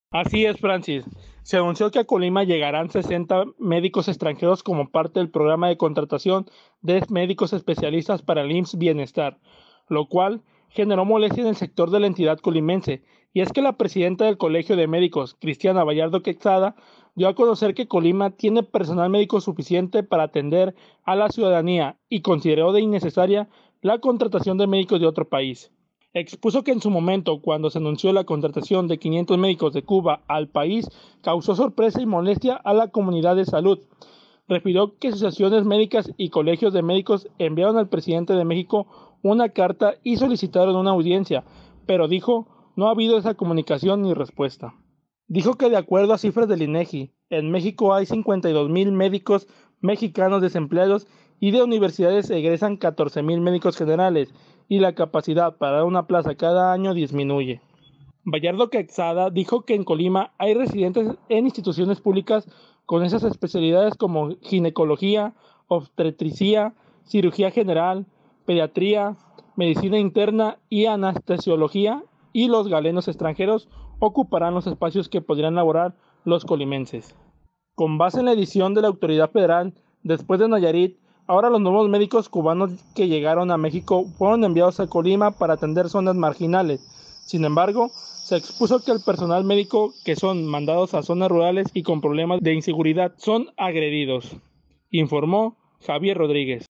Así es, Francis. Se anunció que a Colima llegarán 60 médicos extranjeros como parte del programa de contratación de médicos especialistas para el IMSS Bienestar, lo cual generó molestia en el sector de la entidad colimense. Y es que la presidenta del Colegio de Médicos, Cristiana Vallardo Quexada, dio a conocer que Colima tiene personal médico suficiente para atender a la ciudadanía y consideró de innecesaria la contratación de médicos de otro país. Expuso que en su momento, cuando se anunció la contratación de 500 médicos de Cuba al país, causó sorpresa y molestia a la comunidad de salud. Refirió que asociaciones médicas y colegios de médicos enviaron al presidente de México una carta y solicitaron una audiencia, pero dijo no ha habido esa comunicación ni respuesta. Dijo que de acuerdo a cifras del INEGI, en México hay 52,000 médicos mexicanos desempleados y de universidades egresan 14,000 médicos generales y la capacidad para dar una plaza cada año disminuye. Vallardo Quexada dijo que en Colima hay residentes en instituciones públicas con esas especialidades como ginecología, obstetricia, cirugía general, pediatría, medicina interna y anestesiología, y los galenos extranjeros ocuparán los espacios que podrían laborar los colimenses. Con base en la edición de la autoridad federal, después de Nayarit, ahora los nuevos médicos cubanos que llegaron a México fueron enviados a Colima para atender zonas marginales. Sin embargo, se expuso que el personal médico que son mandados a zonas rurales y con problemas de inseguridad son agredidos, informó Javier Rodríguez.